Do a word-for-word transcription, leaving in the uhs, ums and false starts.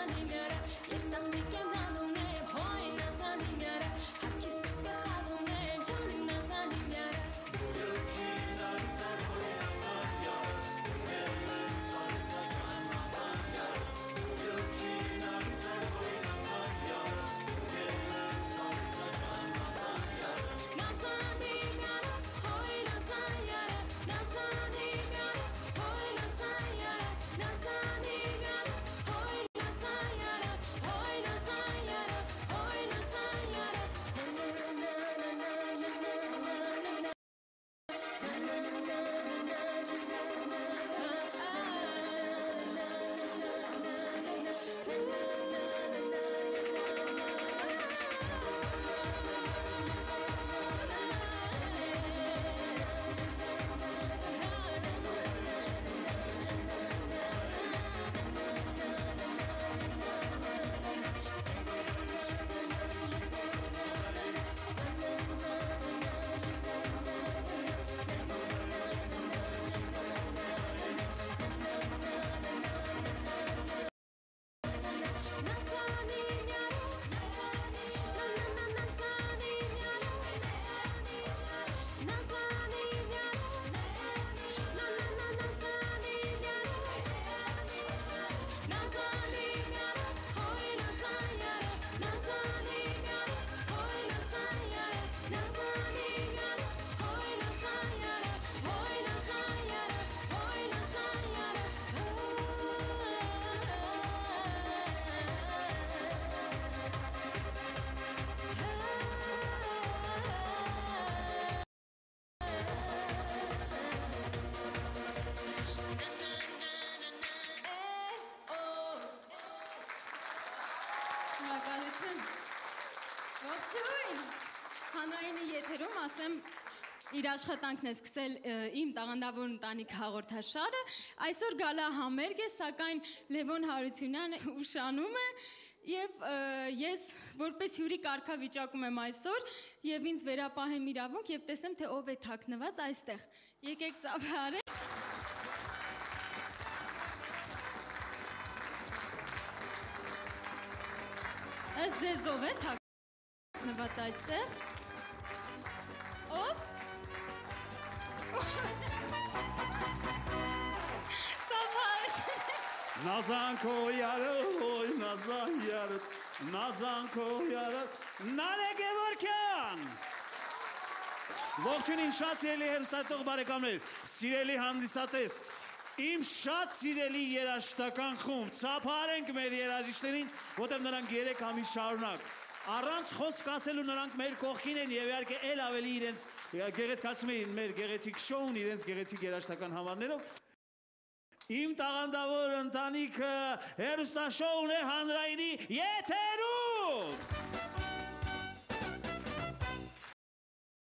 Հանրայինի եթերում ասեմ իր աշխատանքն է սկսել իմ տաղանդավոր ընտանիք հաղորդաշարը, այսօր գալա համերգ է, սակայն Լևոն Հարությունյանը ուշանում է եւ ես որպես հյուրի կարգավիճակում եմ այսօր եւ ինձ վերապահեմ իրավունք եւ տեսեմ թե ով է թաքնված այստեղ։ Եկեք ծափարենք։ Ըստ ձեզ ով է թաքնված այստեղ։ Ո՞վ։ Nazan koyarı, oy Nazan yarı, Nazan koyarı, Nale Gevorkyan. Ողջույն շատ սիրելի հերոստատող բարեկամներ, սիրելի հանդիսատես, իմ շատ սիրելի երաժշտական խումբ, ծափարենք մեր երաժիշտերին, որտեղ նրանք երեք ամիս շարունակ առանց խոսք ասելու նրանք մեր կողքին են եւ իհարկե ել ավելի իրենց գեղեցկացնում են մեր գեղեցիկ շոուն իրենց գեղեցիկ երաժշտական համարներով։ Իմ տաղանդավոր ընտանիքը հերոստաշոուն է հանրայինի եթերում։